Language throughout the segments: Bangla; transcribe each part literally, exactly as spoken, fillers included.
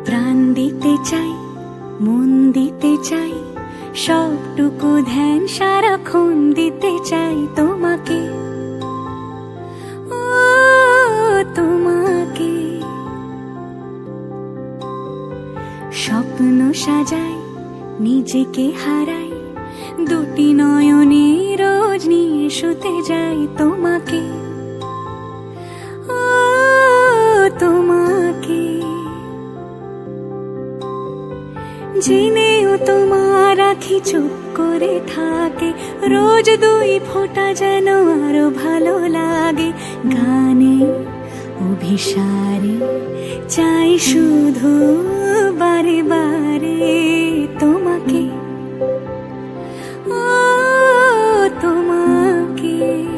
প্রাণ দিতে চাই, মন দিতে চাই, সবটুকু ধ্যান সারাক্ষণ দিতে চাই তোমাকে, ও তোমাকে। স্বপ্ন সাজাই, নিজেকে হারাই, দুটি নয়নে রোজ নিয়ে শুতে যাই তোমাকে, ও তোমাকে। জেনেও তোমার আখি চুপ করে থাকে, রোজ দুই ফোঁটা যেন আরো ভালো লাগে। গানে অভিসারে চাই শুধু বারে বারে তোমাকে, ও তোমাকে।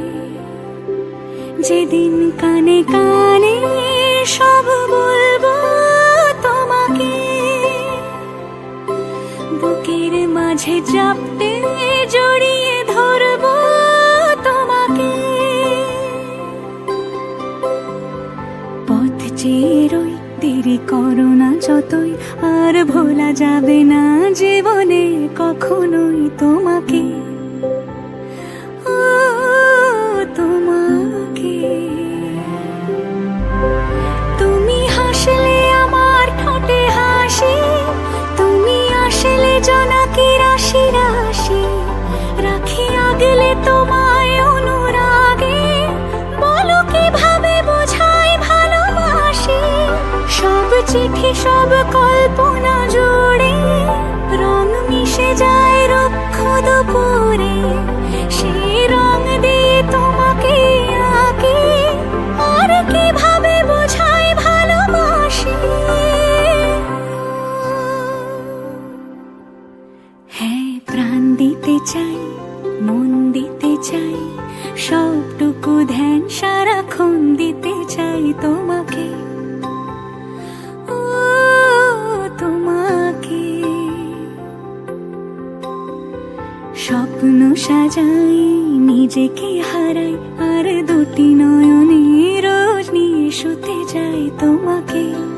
যেদিন কানে কানে সব বলবো তোমাকে, বুকের মাঝে চাপতে জড়িয়ে ধরবো তোমাকে। পথ চেয়ে রই, দেরি করো না যতই, আর ভোলা যাবে না জীবনে কখনোই তোমাকে, ও তোমাকে। তুমি হাসলে আমার ঠোঁটে হাসি, তুমি আসলে জোনাকি রাশি রাশি, রাখি আগলে তোমায় অনুরাগে, বলো কিভাবে বোঝাই ভালোবাসি। সব চিঠি সব কল্পনা জুড়ে রং মিশে যায় রুক্ষ দুপুরে, সেই রং দিয়ে তোমাকে আঁকি, আর কিভাবে বোঝাই ভালোবাসি। হ্যাঁ, প্রাণ দিতে চাই, মন দিতে চাই, সবটুকু ধ্যান সারাক্ষণ দিতে চাই তোমাকে, ও তোমাকে। স্বপ্ন সাজাই, নিজেকে হারাই, আর দুটি নয়নে রোজ নিয়ে শুতে যাই তোমাকে।